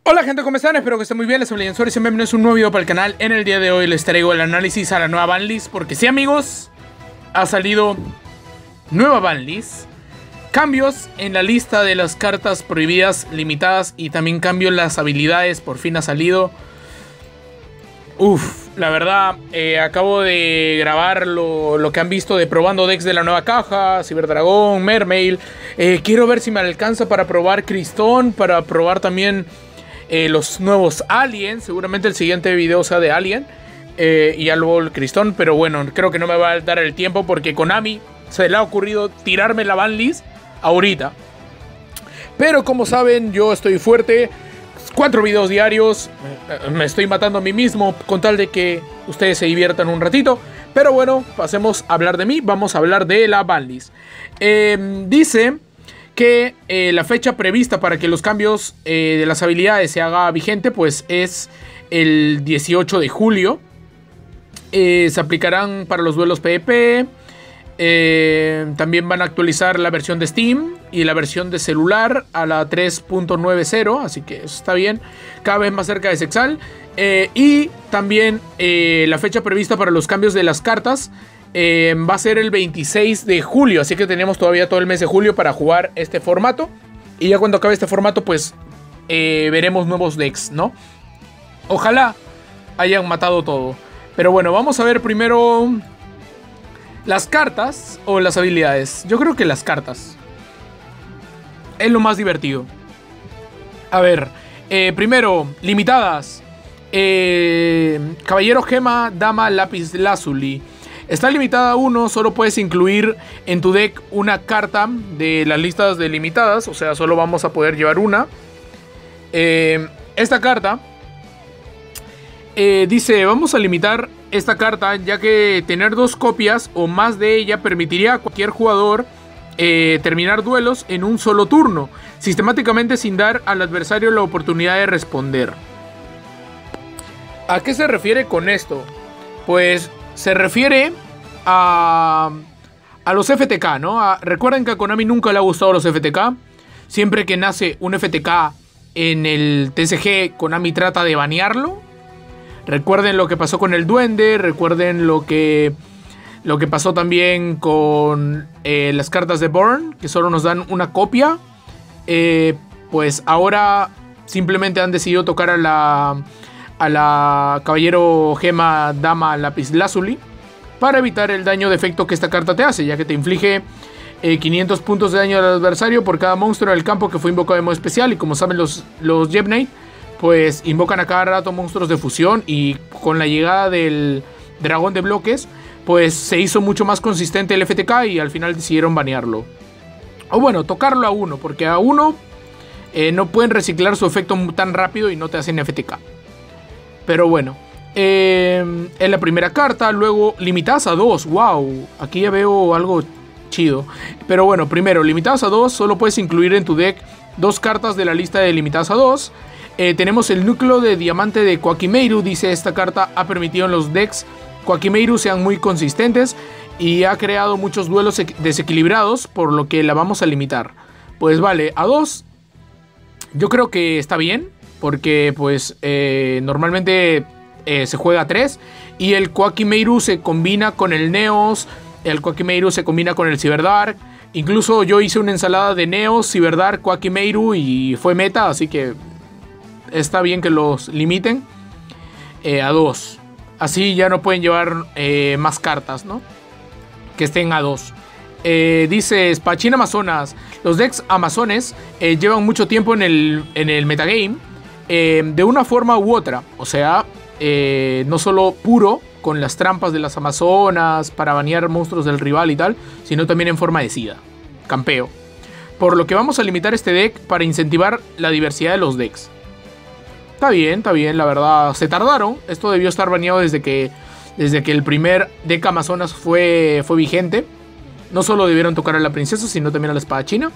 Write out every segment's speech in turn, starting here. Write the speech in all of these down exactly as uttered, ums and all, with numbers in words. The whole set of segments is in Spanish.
Hola gente, ¿cómo están? Espero que estén muy bien, les soy Lienzor y bienvenidos a un nuevo video para el canal. En el día de hoy les traigo el análisis a la nueva banlist, porque sí amigos, ha salido nueva banlist. Cambios en la lista de las cartas prohibidas, limitadas, y también cambio en las habilidades, por fin ha salido. Uf, la verdad, eh, acabo de grabar lo, lo que han visto de probando decks de la nueva caja, Ciberdragón, Mermail. Eh, quiero ver si me alcanza para probar Cristón, para probar también eh, los nuevos Alien. Seguramente el siguiente video sea de Alien eh, y ya luego el Cristón, pero bueno, creo que no me va a dar el tiempo porque Konami se le ha ocurrido tirarme la banlist ahorita. Pero como saben, yo estoy fuerte. Cuatro videos diarios, me estoy matando a mí mismo con tal de que ustedes se diviertan un ratito. Pero bueno, pasemos a hablar de mí, vamos a hablar de la banlist. Eh, dice que eh, la fecha prevista para que los cambios eh, de las habilidades se haga vigente pues es el dieciocho de julio. Eh, se aplicarán para los duelos PvP. Eh, también van a actualizar la versión de Steam y la versión de celular a la tres punto noventa, así que eso está bien, cada vez más cerca de Sexal. Eh, y también eh, la fecha prevista para los cambios de las cartas eh, va a ser el veintiséis de julio, así que tenemos todavía todo el mes de julio para jugar este formato. Y ya cuando acabe este formato pues eh, veremos nuevos decks, ¿no? Ojalá hayan matado todo. Pero bueno, vamos a ver primero las cartas o las habilidades. Yo creo que las cartas es lo más divertido. A ver, eh, primero, limitadas. eh, Caballero Gema, Dama, Lápiz Lazuli. Está limitada a uno, solo puedes incluir en tu deck una carta de las listas de limitadas. O sea, solo vamos a poder llevar una. eh, Esta carta Eh, dice, vamos a limitar esta carta ya que tener dos copias o más de ella permitiría a cualquier jugador eh, terminar duelos en un solo turno, sistemáticamente sin dar al adversario la oportunidad de responder. ¿A qué se refiere con esto? Pues se refiere a, a los F T K, ¿no? A, recuerden que a Konami nunca le ha gustado los F T K. Siempre que nace un F T K en el T C G, Konami trata de banearlo. Recuerden lo que pasó con el Duende, recuerden lo que, lo que pasó también con eh, las cartas de Burn, que solo nos dan una copia. Eh, pues ahora simplemente han decidido tocar a la, a la Caballero Gema, Dama, Lápiz Lazuli, para evitar el daño de efecto que esta carta te hace, ya que te inflige eh, quinientos puntos de daño al adversario por cada monstruo del campo que fue invocado de modo especial. Y como saben los, los Jebnate, pues invocan a cada rato monstruos de fusión, y con la llegada del dragón de bloques pues se hizo mucho más consistente el F T K y al final decidieron banearlo. O bueno, tocarlo a uno, porque a uno eh, no pueden reciclar su efecto tan rápido y no te hacen F T K. Pero bueno, eh, es la primera carta. Luego limitadas a dos. Wow, aquí ya veo algo chido. Pero bueno, primero, limitadas a dos, solo puedes incluir en tu deck dos cartas de la lista de limitadas a dos. Eh, tenemos el núcleo de diamante de Quackimeiru. Dice, esta carta ha permitido en los decks Quackimeiru sean muy consistentes y ha creado muchos duelos desequilibrados, por lo que la vamos a limitar. Pues vale, a dos yo creo que está bien, porque pues eh, normalmente eh, se juega a tres, y el Quackimeiru se combina con el Neos, el Quackimeiru se combina con el Cyberdark. Incluso yo hice una ensalada de Neos, Cyberdark, Quackimeiru y fue meta, así que está bien que los limiten eh, a dos. Así ya no pueden llevar eh, más cartas, ¿no? Que estén a dos. Eh, dice Espadachín Amazonas. Los decks amazones eh, llevan mucho tiempo en el, en el metagame, eh, de una forma u otra. O sea, eh, no solo puro, con las trampas de las amazonas para banear monstruos del rival y tal, sino también en forma de sida, campeo. Por lo que vamos a limitar este deck para incentivar la diversidad de los decks. Está bien, está bien, la verdad. Se tardaron. Esto debió estar baneado desde que, desde que el primer deck Amazonas fue, fue vigente. No solo debieron tocar a la princesa, sino también a la espadachina.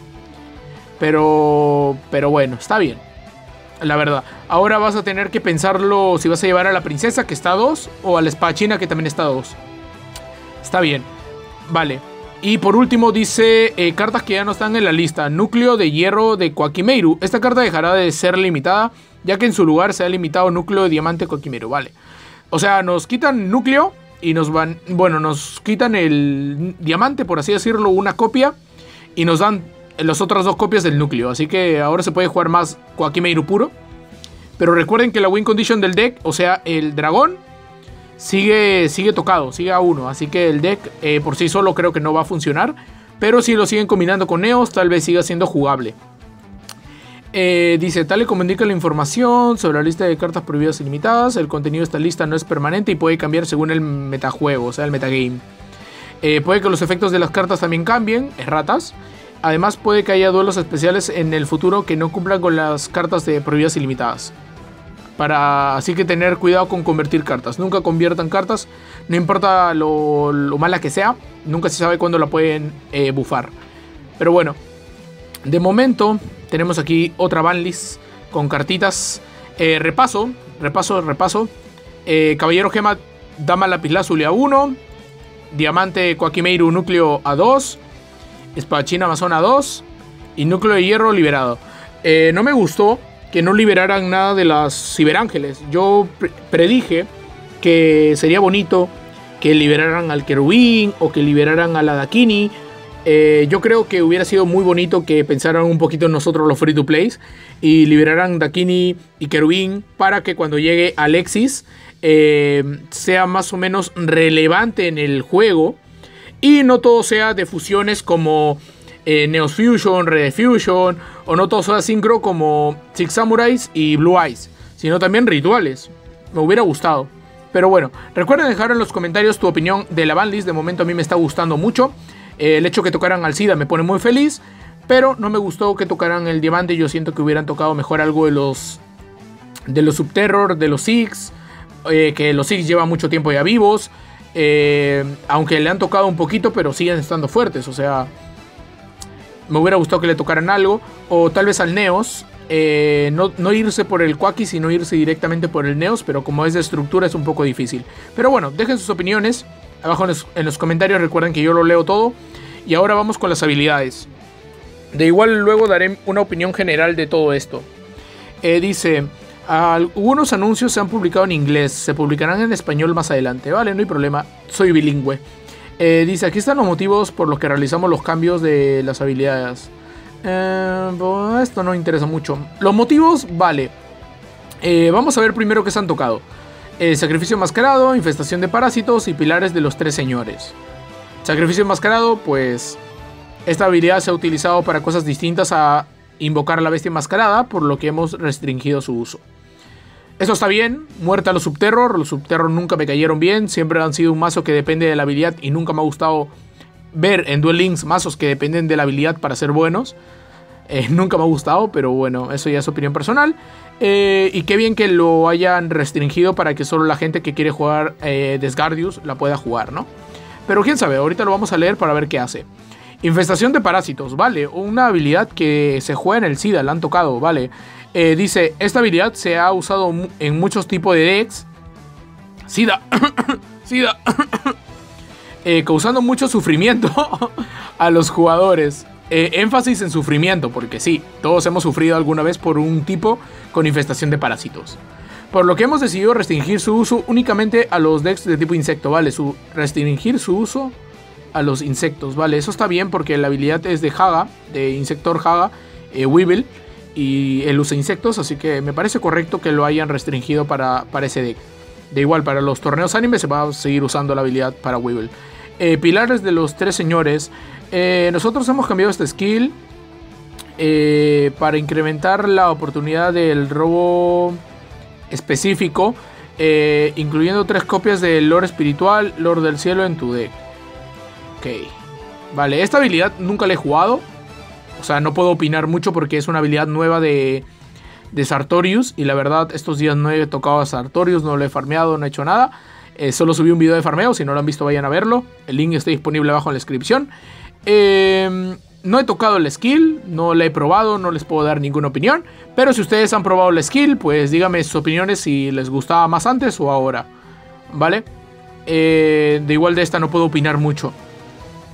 Pero, pero bueno, está bien, la verdad. Ahora vas a tener que pensarlo si vas a llevar a la princesa, que está a dos, o a la espadachina, que también está a dos. Está bien. Vale. Y por último dice eh, cartas que ya no están en la lista. Núcleo de hierro de Quakimeru. Esta carta dejará de ser limitada, ya que en su lugar se ha limitado núcleo de diamante Quakimeru. Vale. O sea, nos quitan núcleo y nos van... Bueno, nos quitan el diamante, por así decirlo, una copia. Y nos dan las otras dos copias del núcleo. Así que ahora se puede jugar más Quakimeru puro. Pero recuerden que la win condition del deck, o sea, el dragón, sigue, sigue tocado, sigue a uno. Así que el deck eh, por sí solo creo que no va a funcionar. Pero si lo siguen combinando con Neos, tal vez siga siendo jugable. Eh, dice, tal y como indica la información sobre la lista de cartas prohibidas ilimitadas, el contenido de esta lista no es permanente y puede cambiar según el metajuego, o sea, el metagame. Eh, puede que los efectos de las cartas también cambien, erratas. Además puede que haya duelos especiales en el futuro que no cumplan con las cartas de prohibidas ilimitadas. Para, así que tener cuidado con convertir cartas. Nunca conviertan cartas, no importa lo, lo mala que sea. Nunca se sabe cuándo la pueden eh, bufar. Pero bueno, de momento tenemos aquí otra banlist con cartitas. Eh, repaso, repaso, repaso. Eh, Caballero Gema, Dama Lapislázuli a uno. Diamante Quakimeru Núcleo a dos. Espadachín Amazon a dos. Y Núcleo de Hierro liberado. Eh, no me gustó que no liberaran nada de las Ciberángeles. Yo pre predije que sería bonito que liberaran al Querubín o que liberaran a la Dakini. Eh, yo creo que hubiera sido muy bonito que pensaran un poquito en nosotros los free to plays y liberaran Dakini y Querubín para que cuando llegue Alexis eh, sea más o menos relevante en el juego y no todo sea de fusiones como eh, Neos Fusion, Red Fusion, o no todo sea sincro como Six Samurais y Blue Eyes, sino también rituales. Me hubiera gustado. Pero bueno, recuerden dejar en los comentarios tu opinión de la banlist. De momento a mí me está gustando mucho. Eh, el hecho que tocaran al SIDA me pone muy feliz, pero no me gustó que tocaran el diamante. Yo siento que hubieran tocado mejor algo de los de los Subterror, de los Six, eh, que los Six llevan mucho tiempo ya vivos, eh, aunque le han tocado un poquito, pero siguen estando fuertes. O sea, me hubiera gustado que le tocaran algo, o tal vez al Neos. Eh, no, no irse por el Quaki, sino irse directamente por el Neos, pero como es de estructura es un poco difícil. Pero bueno, dejen sus opiniones abajo en los, en los comentarios, recuerden que yo lo leo todo. Y ahora vamos con las habilidades. De igual luego daré una opinión general de todo esto. Eh, dice, algunos anuncios se han publicado en inglés, se publicarán en español más adelante. Vale, no hay problema, soy bilingüe. Eh, dice, aquí están los motivos por los que realizamos los cambios de las habilidades. Eh, pues esto no interesa mucho. Los motivos, vale. Eh, vamos a ver primero qué se han tocado. Eh, sacrificio enmascarado, infestación de parásitos y pilares de los tres señores. Sacrificio enmascarado, pues esta habilidad se ha utilizado para cosas distintas a invocar a la bestia enmascarada, por lo que hemos restringido su uso. Eso está bien. Muerte a los Subterror. Los Subterror nunca me cayeron bien. Siempre han sido un mazo que depende de la habilidad y nunca me ha gustado ver en Duel Links mazos que dependen de la habilidad para ser buenos. Eh, nunca me ha gustado, pero bueno, eso ya es opinión personal. Eh, y qué bien que lo hayan restringido para que solo la gente que quiere jugar eh, Desgardius la pueda jugar, ¿no? Pero quién sabe, ahorita lo vamos a leer para ver qué hace. Infestación de parásitos, vale. Una habilidad que se juega en el SIDA, la han tocado, vale. Eh, dice, esta habilidad se ha usado en muchos tipos de decks. SIDA. SIDA. eh, causando mucho sufrimiento a los jugadores. Eh, énfasis en sufrimiento, porque sí, todos hemos sufrido alguna vez por un tipo con infestación de parásitos. Por lo que hemos decidido restringir su uso únicamente a los decks de tipo insecto, ¿vale? Su, restringir su uso a los insectos, ¿vale? Eso está bien porque la habilidad es de Haga, de Insector Haga, eh, Weevil, y él usa insectos, así que me parece correcto que lo hayan restringido para, para ese deck. De igual, para los torneos anime se va a seguir usando la habilidad para Weevil. Eh, pilares de los tres señores. Eh, nosotros hemos cambiado este skill eh, para incrementar la oportunidad del robo específico, eh, incluyendo tres copias del Lord Espiritual, Lord del Cielo en tu deck. Ok, vale, esta habilidad nunca la he jugado, o sea, no puedo opinar mucho porque es una habilidad nueva de, de Sartorius, y la verdad estos días no he tocado a Sartorius, no lo he farmeado, no he hecho nada. Eh, solo subí un video de farmeo, si no lo han visto vayan a verlo, el link está disponible abajo en la descripción. Eh, no he tocado el skill, no la he probado, no les puedo dar ninguna opinión. Pero si ustedes han probado el skill, pues díganme sus opiniones si les gustaba más antes o ahora, ¿vale? Eh, de igual de esta no puedo opinar mucho.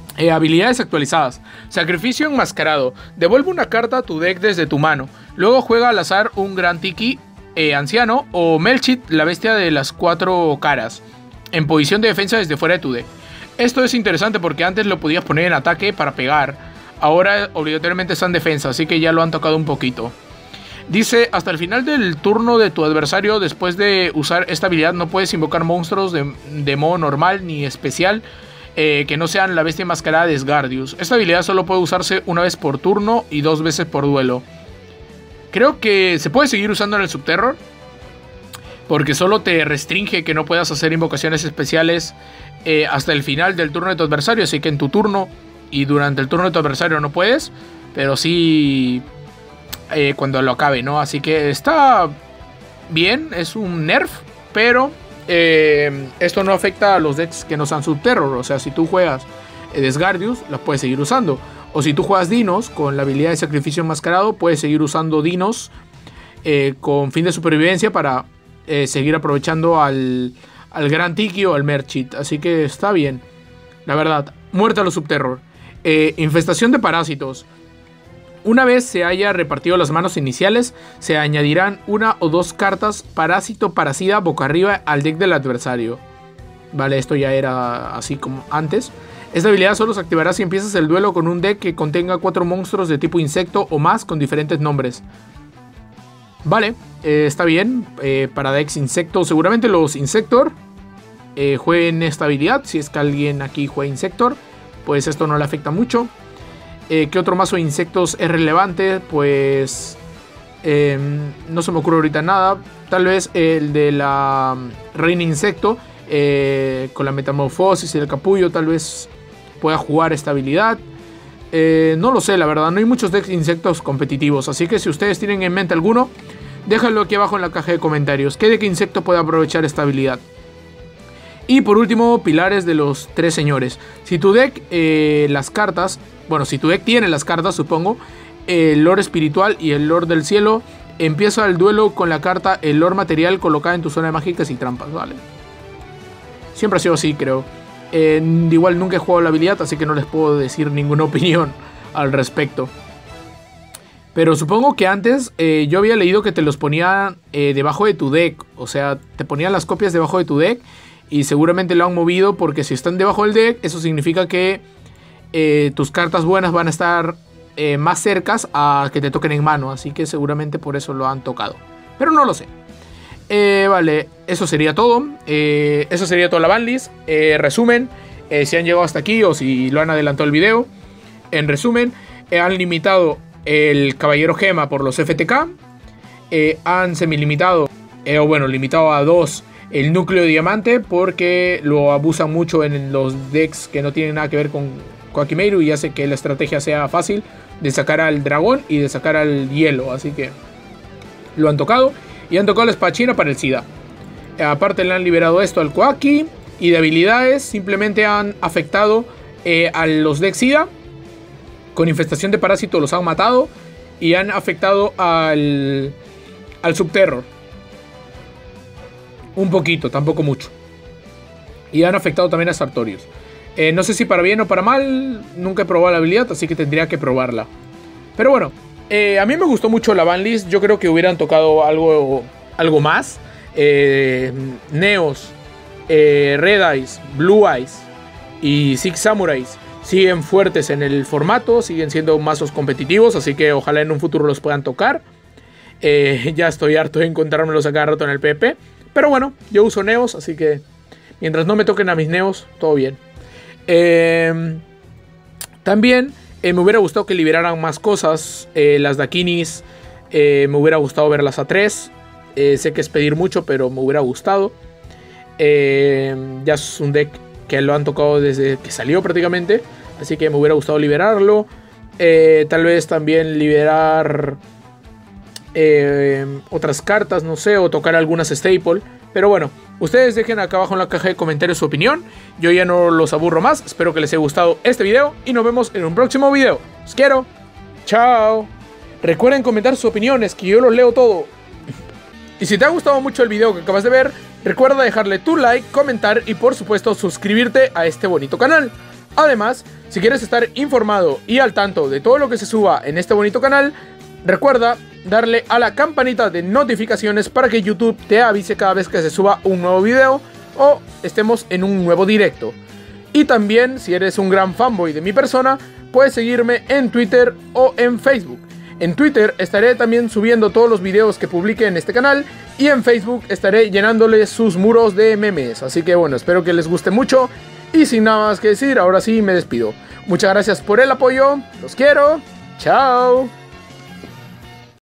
Eh, habilidades actualizadas. Sacrificio enmascarado. Devuelve una carta a tu deck desde tu mano. Luego juega al azar un Gran Tiki eh, anciano o Melchit, la bestia de las cuatro caras, en posición de defensa desde fuera de tu deck. Esto es interesante porque antes lo podías poner en ataque para pegar. Ahora obligatoriamente está en defensa, así que ya lo han tocado un poquito. Dice, hasta el final del turno de tu adversario, después de usar esta habilidad, no puedes invocar monstruos de, de modo normal ni especial eh, que no sean la bestia enmascarada de Asgardius. Esta habilidad solo puede usarse una vez por turno y dos veces por duelo. Creo que se puede seguir usando en el Subterror, porque solo te restringe que no puedas hacer invocaciones especiales eh, hasta el final del turno de tu adversario. Así que en tu turno y durante el turno de tu adversario no puedes, pero sí eh, cuando lo acabe, ¿no? Así que está bien, es un nerf, pero eh, esto no afecta a los decks que no sean Subterror. O sea, si tú juegas eh, Asgardius, las puedes seguir usando. O si tú juegas Dinos con la habilidad de sacrificio enmascarado, puedes seguir usando Dinos eh, con fin de supervivencia para eh, seguir aprovechando al, al Gran Tiki o al Melchit. Así que está bien, la verdad. Muerte a los Subterror. Eh, infestación de parásitos. Una vez se haya repartido las manos iniciales, se añadirán una o dos cartas parásito parasida boca arriba al deck del adversario. Vale, esto ya era así como antes. Esta habilidad solo se activará si empiezas el duelo con un deck que contenga cuatro monstruos de tipo insecto o más con diferentes nombres. Vale, eh, está bien. Eh, para decks insecto, seguramente los Insector eh, jueguen esta habilidad. Si es que alguien aquí juega Insector, pues esto no le afecta mucho. Eh, ¿Qué otro mazo de insectos es relevante? Pues eh, no se me ocurre ahorita nada. Tal vez el de la Reina Insecto eh, con la Metamorfosis y el Capullo tal vez pueda jugar esta habilidad. Eh, no lo sé, la verdad. No hay muchos decks de insectos competitivos. Así que si ustedes tienen en mente alguno, déjalo aquí abajo en la caja de comentarios. ¿Qué deck insecto puede aprovechar esta habilidad? Y por último, pilares de los tres señores. Si tu deck, eh, las cartas... Bueno, si tu deck tiene las cartas, supongo, el Lord Espiritual y el Lord del Cielo, empieza el duelo con la carta el Lord Material colocada en tu zona de mágicas y trampas, ¿vale? Siempre ha sido así, creo. Eh, igual nunca he jugado la habilidad, así que no les puedo decir ninguna opinión al respecto. Pero supongo que antes eh, yo había leído que te los ponían eh, debajo de tu deck. O sea, te ponían las copias debajo de tu deck y seguramente lo han movido porque si están debajo del deck, eso significa que Eh, tus cartas buenas van a estar eh, más cercas a que te toquen en mano. Así que seguramente por eso lo han tocado, pero no lo sé. eh, Vale, eso sería todo. eh, Eso sería toda la banlist. eh, Resumen, eh, si han llegado hasta aquí o si lo han adelantado el video. En resumen, eh, han limitado el Caballero Gema por los F T K. eh, Han semilimitado eh, O bueno, limitado a dos el Núcleo Diamante porque lo abusan mucho en los decks que no tienen nada que ver con Koakimeru y hace que la estrategia sea fácil de sacar al dragón y de sacar al hielo. Así que lo han tocado. Y han tocado la espadachina para el Sida. Aparte le han liberado esto al Koaki. Y de habilidades simplemente han afectado eh, a los decks Sida. Con infestación de parásito los han matado. Y han afectado al, al Subterror. Un poquito, tampoco mucho. Y han afectado también a Sartorius. Eh, no sé si para bien o para mal. Nunca he probado la habilidad, así que tendría que probarla. Pero bueno, eh, a mí me gustó mucho la banlist. Yo creo que hubieran tocado algo, algo más. eh, Neos, eh, Red Eyes, Blue Eyes y Six Samurais siguen fuertes en el formato. Siguen siendo mazos competitivos, así que ojalá en un futuro los puedan tocar. eh, Ya estoy harto de encontrármelos a cada rato en el P V P. Pero bueno, yo uso Neos, así que mientras no me toquen a mis Neos, todo bien. Eh, también eh, me hubiera gustado que liberaran más cosas. eh, Las Dakinis eh, me hubiera gustado verlas a tres. eh, Sé que es pedir mucho, pero me hubiera gustado. eh, Ya es un deck que lo han tocado desde que salió prácticamente, así que me hubiera gustado liberarlo. eh, Tal vez también liberar eh, otras cartas, no sé, o tocar algunas staple. Pero bueno, ustedes dejen acá abajo en la caja de comentarios su opinión. Yo ya no los aburro más. Espero que les haya gustado este video y nos vemos en un próximo video. Los quiero. Chao. Recuerden comentar sus opiniones, que yo los leo todo. Y si te ha gustado mucho el video que acabas de ver, recuerda dejarle tu like, comentar y por supuesto suscribirte a este bonito canal. Además, si quieres estar informado y al tanto de todo lo que se suba en este bonito canal, recuerda darle a la campanita de notificaciones para que YouTube te avise cada vez que se suba un nuevo video o estemos en un nuevo directo. Y también, si eres un gran fanboy de mi persona, puedes seguirme en Twitter o en Facebook. En Twitter estaré también subiendo todos los videos que publique en este canal y en Facebook estaré llenándole sus muros de memes. Así que bueno, espero que les guste mucho y sin nada más que decir, ahora sí me despido. Muchas gracias por el apoyo, los quiero, chao.